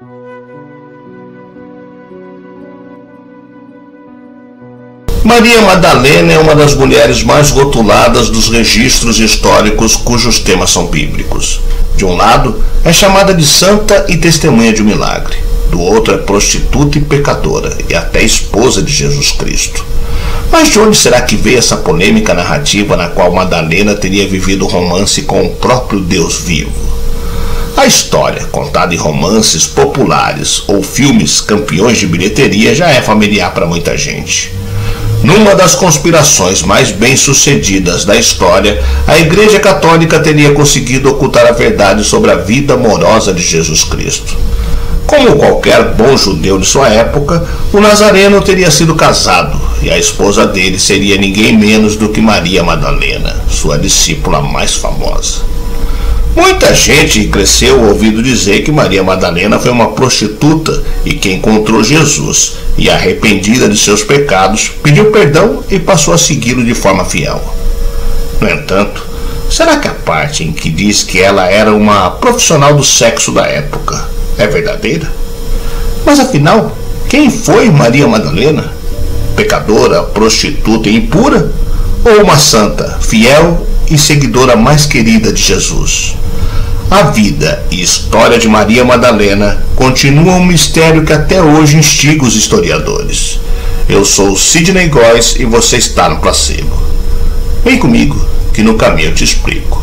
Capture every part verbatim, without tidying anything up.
Maria Madalena é uma das mulheres mais rotuladas dos registros históricos cujos temas são bíblicos. De um lado, é chamada de santa e testemunha de um milagre. Do outro, é prostituta e pecadora, e até esposa de Jesus Cristo. Mas de onde será que veio essa polêmica narrativa na qual Madalena teria vivido romance com o próprio Deus vivo? A história, contada em romances populares ou filmes campeões de bilheteria, já é familiar para muita gente. Numa das conspirações mais bem-sucedidas da história, a Igreja Católica teria conseguido ocultar a verdade sobre a vida amorosa de Jesus Cristo. Como qualquer bom judeu de sua época, o Nazareno teria sido casado, e a esposa dele seria ninguém menos do que Maria Madalena, sua discípula mais famosa. Muita gente cresceu ouvindo dizer que Maria Madalena foi uma prostituta e que encontrou Jesus e, arrependida de seus pecados, pediu perdão e passou a segui-lo de forma fiel. No entanto, será que a parte em que diz que ela era uma profissional do sexo da época é verdadeira? Mas afinal, quem foi Maria Madalena? Pecadora, prostituta e impura? Ou uma santa, fiel e seguidora mais querida de Jesus? A vida e história de Maria Madalena continuam um mistério que até hoje instiga os historiadores. Eu sou Sidney Góes e você está no Placebo. Vem comigo, que no caminho eu te explico.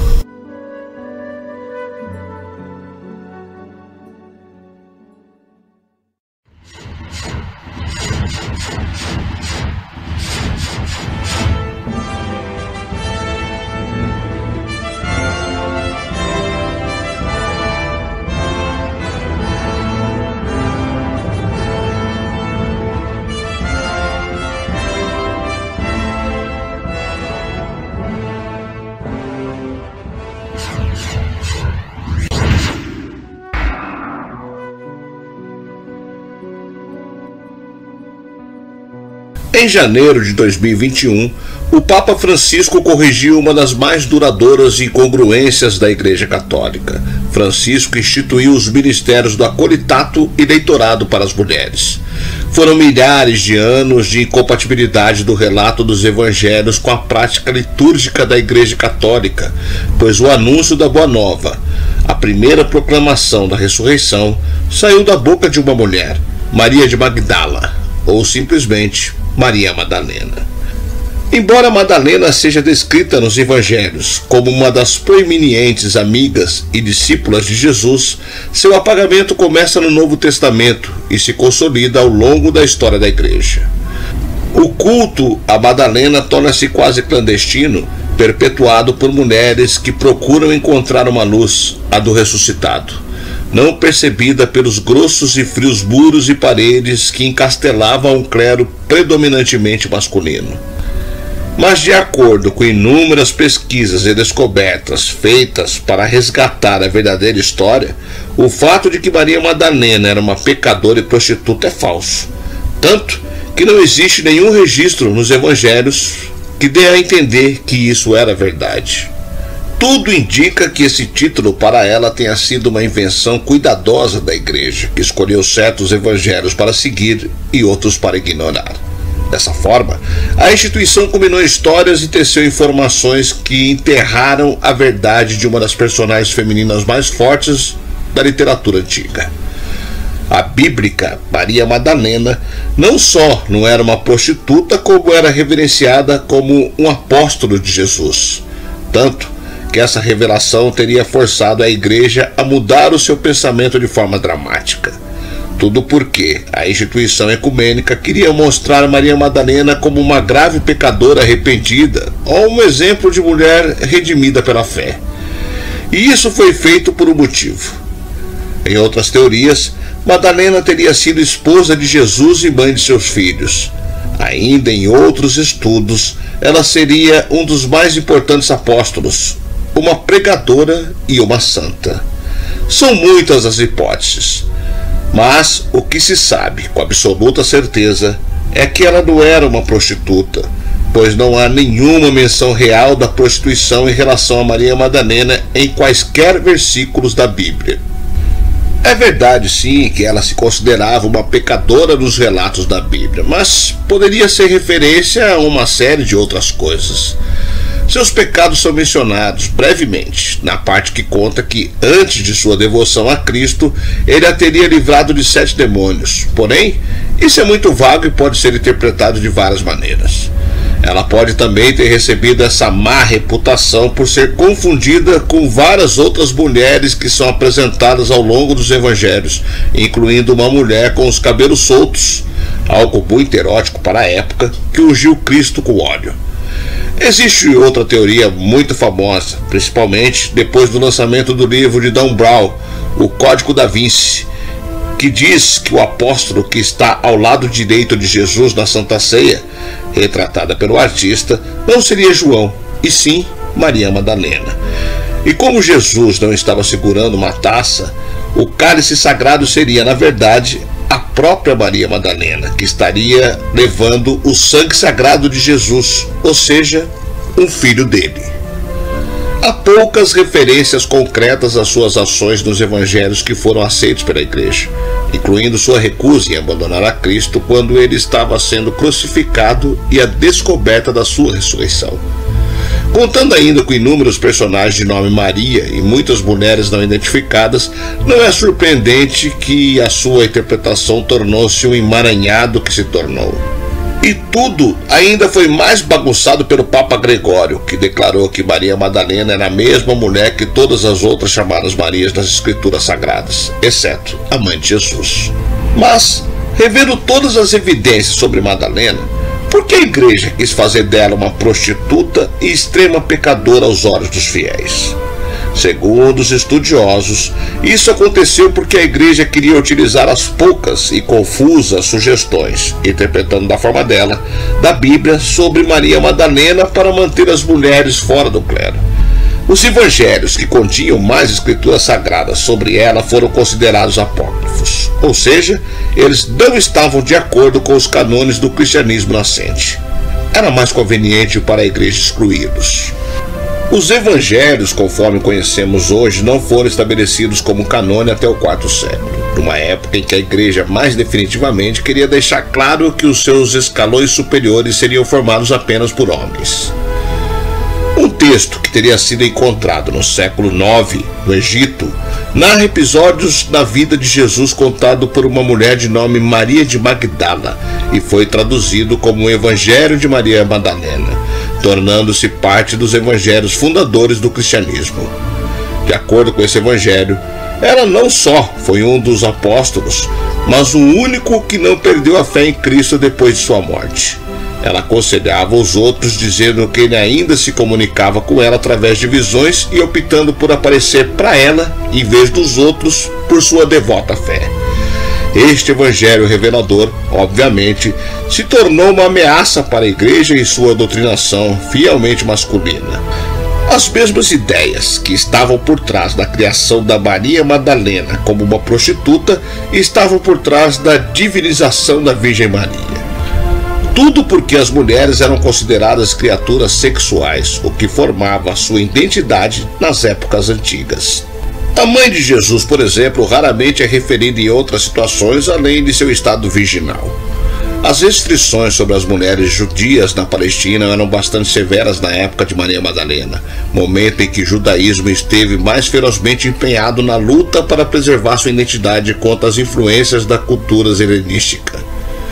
Em janeiro de dois mil e vinte e um, o Papa Francisco corrigiu uma das mais duradouras incongruências da Igreja Católica. Francisco instituiu os ministérios do acolitato e leitorado para as mulheres. Foram milhares de anos de incompatibilidade do relato dos evangelhos com a prática litúrgica da Igreja Católica, pois o anúncio da Boa Nova, a primeira proclamação da ressurreição, saiu da boca de uma mulher, Maria de Magdala, ou simplesmente Maria Madalena. Embora Madalena seja descrita nos evangelhos como uma das proeminentes amigas e discípulas de Jesus, seu apagamento começa no Novo Testamento e se consolida ao longo da história da Igreja. O culto a Madalena torna-se quase clandestino, perpetuado por mulheres que procuram encontrar uma luz, a do ressuscitado, não percebida pelos grossos e frios muros e paredes que encastelavam um clero predominantemente masculino. Mas, de acordo com inúmeras pesquisas e descobertas feitas para resgatar a verdadeira história, o fato de que Maria Madalena era uma pecadora e prostituta é falso, tanto que não existe nenhum registro nos evangelhos que dê a entender que isso era verdade. Tudo indica que esse título para ela tenha sido uma invenção cuidadosa da Igreja, que escolheu certos evangelhos para seguir e outros para ignorar. Dessa forma, a instituição combinou histórias e teceu informações que enterraram a verdade de uma das personagens femininas mais fortes da literatura antiga. A bíblica Maria Madalena não só não era uma prostituta, como era reverenciada como um apóstolo de Jesus. Tanto que essa revelação teria forçado a Igreja a mudar o seu pensamento de forma dramática. Tudo porque a instituição ecumênica queria mostrar Maria Madalena como uma grave pecadora arrependida ou um exemplo de mulher redimida pela fé. E isso foi feito por um motivo. Em outras teorias, Madalena teria sido esposa de Jesus e mãe de seus filhos. Ainda em outros estudos, ela seria um dos mais importantes apóstolos, uma pregadora e uma santa. São muitas as hipóteses, mas o que se sabe com absoluta certeza é que ela não era uma prostituta, pois não há nenhuma menção real da prostituição em relação a Maria Madalena em quaisquer versículos da Bíblia. É verdade, sim, que ela se considerava uma pecadora nos relatos da Bíblia, mas poderia ser referência a uma série de outras coisas. Seus pecados são mencionados brevemente, na parte que conta que, antes de sua devoção a Cristo, ele a teria livrado de sete demônios. Porém, isso é muito vago e pode ser interpretado de várias maneiras. Ela pode também ter recebido essa má reputação por ser confundida com várias outras mulheres que são apresentadas ao longo dos evangelhos, incluindo uma mulher com os cabelos soltos, algo muito erótico para a época, que ungiu Cristo com óleo. Existe outra teoria muito famosa, principalmente depois do lançamento do livro de Dan Brown, O Código da Vinci, que diz que o apóstolo que está ao lado direito de Jesus na Santa Ceia, retratada pelo artista, não seria João, e sim Maria Madalena. E como Jesus não estava segurando uma taça, o cálice sagrado seria, na verdade, a própria Maria Madalena, que estaria levando o sangue sagrado de Jesus, ou seja, um filho dele. Há poucas referências concretas às suas ações nos evangelhos que foram aceitos pela igreja, incluindo sua recusa em abandonar a Cristo quando ele estava sendo crucificado e a descoberta da sua ressurreição. Contando ainda com inúmeros personagens de nome Maria e muitas mulheres não identificadas, não é surpreendente que a sua interpretação tornou-se um emaranhado que se tornou. E tudo ainda foi mais bagunçado pelo Papa Gregório, que declarou que Maria Madalena era a mesma mulher que todas as outras chamadas Marias das Escrituras Sagradas, exceto a mãe de Jesus. Mas, revendo todas as evidências sobre Madalena, por que a igreja quis fazer dela uma prostituta e extrema pecadora aos olhos dos fiéis? Segundo os estudiosos, isso aconteceu porque a igreja queria utilizar as poucas e confusas sugestões, interpretando da forma dela, da Bíblia sobre Maria Madalena para manter as mulheres fora do clero. Os evangelhos que continham mais escrituras sagradas sobre ela foram considerados apócrifos, ou seja, eles não estavam de acordo com os cânones do cristianismo nascente. Era mais conveniente para a igreja excluí-los. Os evangelhos, conforme conhecemos hoje, não foram estabelecidos como canône até o quarto século, numa época em que a igreja mais definitivamente queria deixar claro que os seus escalões superiores seriam formados apenas por homens. Um texto que teria sido encontrado no século nove, no Egito, narra episódios da vida de Jesus contado por uma mulher de nome Maria de Magdala e foi traduzido como o Evangelho de Maria Madalena, tornando-se parte dos evangelhos fundadores do cristianismo. De acordo com esse evangelho, ela não só foi um dos apóstolos, mas o único que não perdeu a fé em Cristo depois de sua morte. Ela aconselhava os outros, dizendo que ele ainda se comunicava com ela através de visões e optando por aparecer para ela, em vez dos outros, por sua devota fé. Este evangelho revelador, obviamente, se tornou uma ameaça para a igreja e sua doutrinação fielmente masculina. As mesmas ideias que estavam por trás da criação da Maria Madalena como uma prostituta estavam por trás da divinização da Virgem Maria. Tudo porque as mulheres eram consideradas criaturas sexuais, o que formava a sua identidade nas épocas antigas. A mãe de Jesus, por exemplo, raramente é referida em outras situações além de seu estado virginal. As restrições sobre as mulheres judias na Palestina eram bastante severas na época de Maria Madalena, momento em que o judaísmo esteve mais ferozmente empenhado na luta para preservar sua identidade contra as influências da cultura helenística.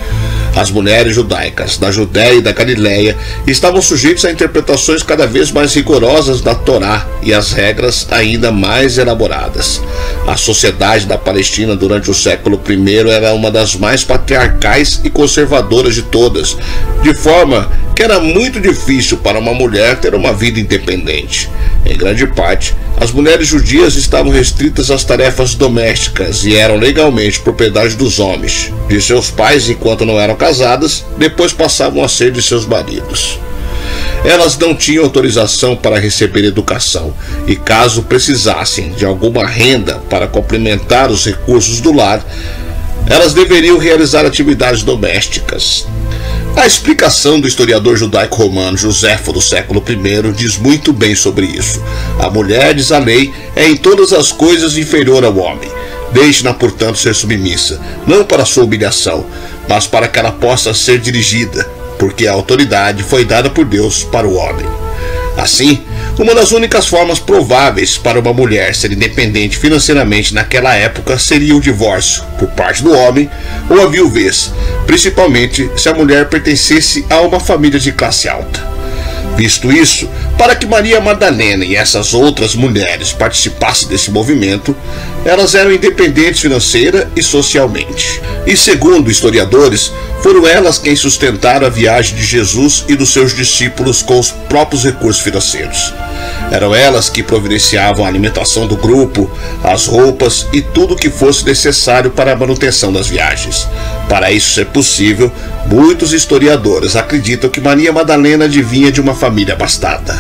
As mulheres judaicas da Judéia e da Galiléia estavam sujeitas a interpretações cada vez mais rigorosas da Torá e as regras ainda mais elaboradas. A sociedade da Palestina durante o século primeiro era uma das mais patriarcais e conservadoras de todas, de forma que era muito difícil para uma mulher ter uma vida independente. Em grande parte, as mulheres judias estavam restritas às tarefas domésticas e eram legalmente propriedade dos homens, de seus pais enquanto não eram casadas, depois passavam a ser de seus maridos. Elas não tinham autorização para receber educação e, caso precisassem de alguma renda para complementar os recursos do lar, elas deveriam realizar atividades domésticas. A explicação do historiador judaico-romano Joséfo do século primeiro diz muito bem sobre isso. A mulher, diz a lei, é em todas as coisas inferior ao homem. Deixe-na, portanto, ser submissa, não para sua humilhação, mas para que ela possa ser dirigida, porque a autoridade foi dada por Deus para o homem. Assim, uma das únicas formas prováveis para uma mulher ser independente financeiramente naquela época seria o divórcio por parte do homem ou a viuvez, principalmente se a mulher pertencesse a uma família de classe alta. Visto isso, para que Maria Madalena e essas outras mulheres participassem desse movimento, elas eram independentes financeira e socialmente. E segundo historiadores, foram elas quem sustentaram a viagem de Jesus e dos seus discípulos com os próprios recursos financeiros. Eram elas que providenciavam a alimentação do grupo, as roupas e tudo o que fosse necessário para a manutenção das viagens. Para isso ser possível, muitos historiadores acreditam que Maria Madalena adivinha de uma família abastada.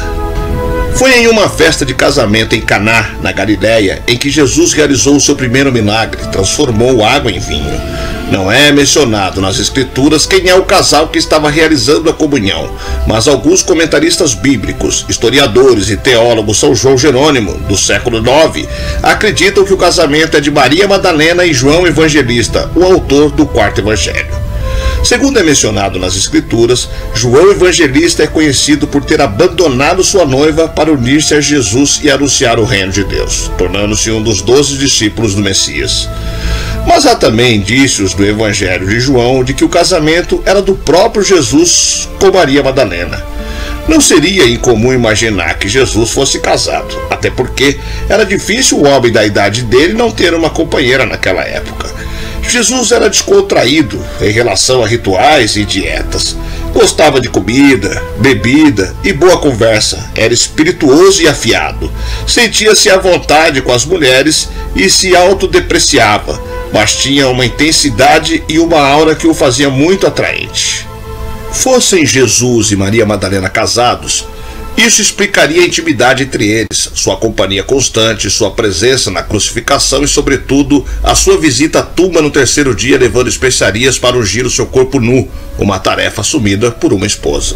Foi em uma festa de casamento em Caná, na Galiléia, em que Jesus realizou o seu primeiro milagre, transformou água em vinho. Não é mencionado nas escrituras quem é o casal que estava realizando a comunhão, mas alguns comentaristas bíblicos, historiadores e teólogos São João Jerônimo, do século nove, acreditam que o casamento é de Maria Madalena e João Evangelista, o autor do quarto evangelho. Segundo é mencionado nas escrituras, João Evangelista é conhecido por ter abandonado sua noiva para unir-se a Jesus e anunciar o reino de Deus, tornando-se um dos doze discípulos do Messias. Mas há também indícios do Evangelho de João de que o casamento era do próprio Jesus com Maria Madalena. Não seria incomum imaginar que Jesus fosse casado, até porque era difícil o homem da idade dele não ter uma companheira naquela época. Jesus era descontraído em relação a rituais e dietas. Gostava de comida, bebida e boa conversa. Era espirituoso e afiado. Sentia-se à vontade com as mulheres e se autodepreciava, mas tinha uma intensidade e uma aura que o fazia muito atraente. Fossem Jesus e Maria Madalena casados, isso explicaria a intimidade entre eles, sua companhia constante, sua presença na crucificação e, sobretudo, a sua visita à tumba no terceiro dia levando especiarias para ungir o seu corpo nu, uma tarefa assumida por uma esposa.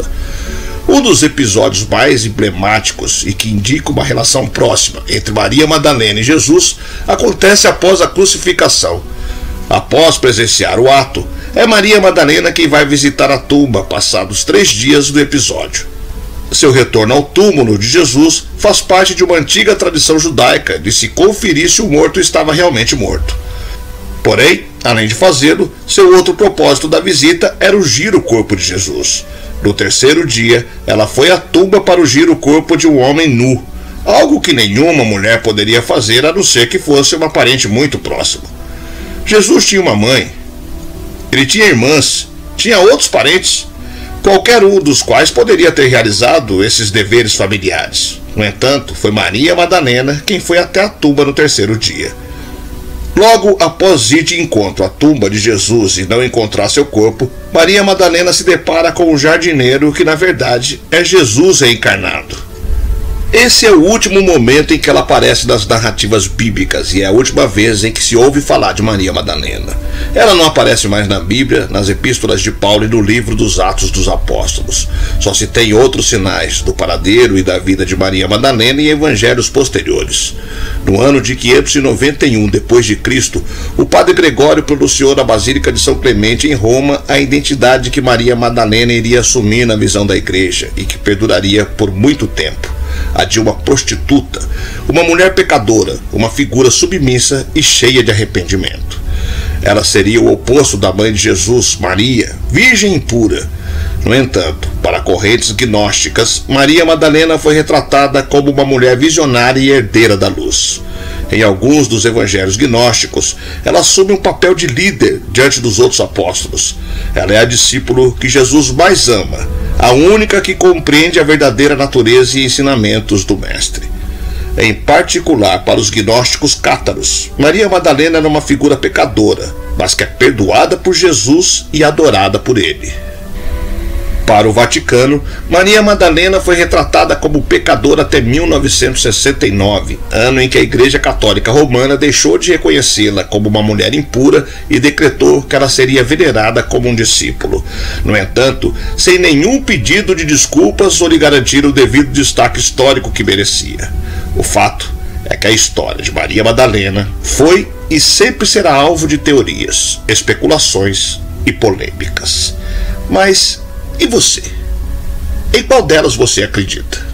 Um dos episódios mais emblemáticos e que indica uma relação próxima entre Maria Madalena e Jesus acontece após a crucificação. Após presenciar o ato, é Maria Madalena quem vai visitar a tumba passados três dias do episódio. Seu retorno ao túmulo de Jesus faz parte de uma antiga tradição judaica de se conferir se o morto estava realmente morto. Porém, além de fazê-lo, seu outro propósito da visita era ungir o corpo de Jesus. No terceiro dia, ela foi à tumba para ungir o corpo de um homem nu, algo que nenhuma mulher poderia fazer a não ser que fosse uma parente muito próxima. Jesus tinha uma mãe, ele tinha irmãs, tinha outros parentes, qualquer um dos quais poderia ter realizado esses deveres familiares. No entanto, foi Maria Madalena quem foi até a tumba no terceiro dia. Logo após ir de encontro à tumba de Jesus e não encontrar seu corpo, Maria Madalena se depara com um jardineiro que, na verdade, é Jesus reencarnado. Esse é o último momento em que ela aparece nas narrativas bíblicas e é a última vez em que se ouve falar de Maria Madalena. Ela não aparece mais na Bíblia, nas epístolas de Paulo e no livro dos Atos dos Apóstolos. Só se tem outros sinais do paradeiro e da vida de Maria Madalena em evangelhos posteriores. No ano de quinhentos e noventa e um depois de Cristo, o padre Gregório pronunciou na Basílica de São Clemente em Roma a identidade que Maria Madalena iria assumir na visão da igreja e que perduraria por muito tempo. A de uma prostituta, uma mulher pecadora, uma figura submissa e cheia de arrependimento. Ela seria o oposto da mãe de Jesus, Maria, virgem impura. No entanto, para correntes gnósticas, Maria Madalena foi retratada como uma mulher visionária e herdeira da luz. Em alguns dos evangelhos gnósticos, ela assume um papel de líder diante dos outros apóstolos. Ela é a discípula que Jesus mais ama, a única que compreende a verdadeira natureza e ensinamentos do Mestre. Em particular para os gnósticos cátaros, Maria Madalena era uma figura pecadora, mas que é perdoada por Jesus e adorada por ele. Para o Vaticano, Maria Madalena foi retratada como pecadora até mil novecentos e sessenta e nove, ano em que a Igreja Católica Romana deixou de reconhecê-la como uma mulher impura e decretou que ela seria venerada como um discípulo. No entanto, sem nenhum pedido de desculpas ou lhe garantir o devido destaque histórico que merecia. O fato é que a história de Maria Madalena foi e sempre será alvo de teorias, especulações e polêmicas. Mas e você? Em qual delas você acredita?